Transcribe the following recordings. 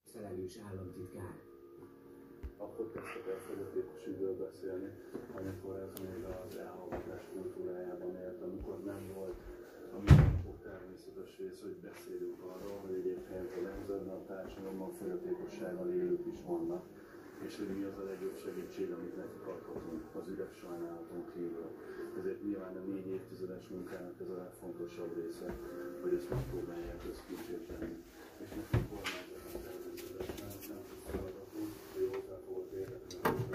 felelős államtitkár. Akkor kezdtek el fogyatékos ügyről beszélni, amikor ez még az elhallgatás kultúrájában élt, amikor nem volt a mindennapok természetes rész, hogy beszélünk arról, hogy egyéb helyzetben nemzetben a társadalomban fogyatékossággal élők is vannak, és hogy mi az a legjobb segítség, amit nekik adhatunk az üres sajnálaton kívül. Ezért nyilván a 4 évtizedes munkának ez a legfontosabb része, hogy ezt megpróbálják közkincsé tenni. És nekünk kormányzatban természetesen nem csak feladatunk, hogy hozzá fogod értetni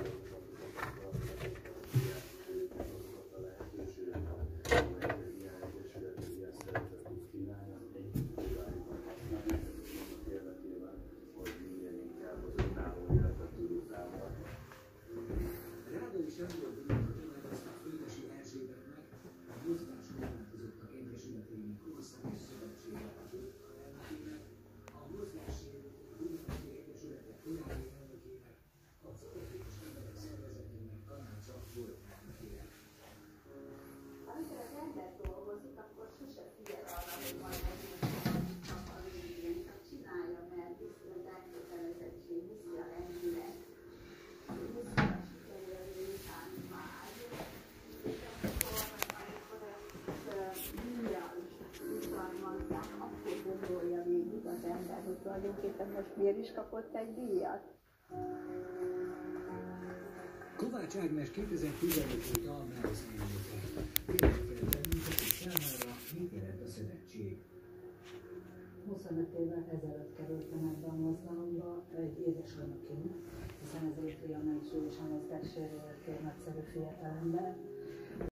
azokat a lehetőségeket, amelyek egy ilyen egyesület, egy ilyen szervezet tud kínálni, amit együtt próbáljuk használni, annak érdekében, hogy minél inkább az önálló életet tudjuk támogatni. Ráda is angol díjat aztán Földesi Erzsébetnek a mozgás korlátozottak egyesületének országos szövetsége elnökének, a mozgássérültek Budapesti Egyesületek korábbi elnökének, a fogyatékos emberek szervezetének tanácsa volt elnökének. Amikor az ember dolgozik, akkor sose figyel arra, hogy majd csak a végén, csak csinálja, mert viszi az elkötelezettség, viszi a lendület, viszi a sikerélmény utáni vágy. És amikor ezt díjjal jutalmazzák, akkor gondolja végig az ember, hogy tulajdonképpen most miért is kapott egy díjat. Kovács Ágnes 2015 óta Almához elnöke. Érdekel bennünket, hogy számára mit jelent a szövetség. 25 évvel ezelőtt kerültem ebbe a mozgalomba egy édesanyjaként, hiszen az én fiam egy súlyosan mozgássérült nagyszerű fiatalember.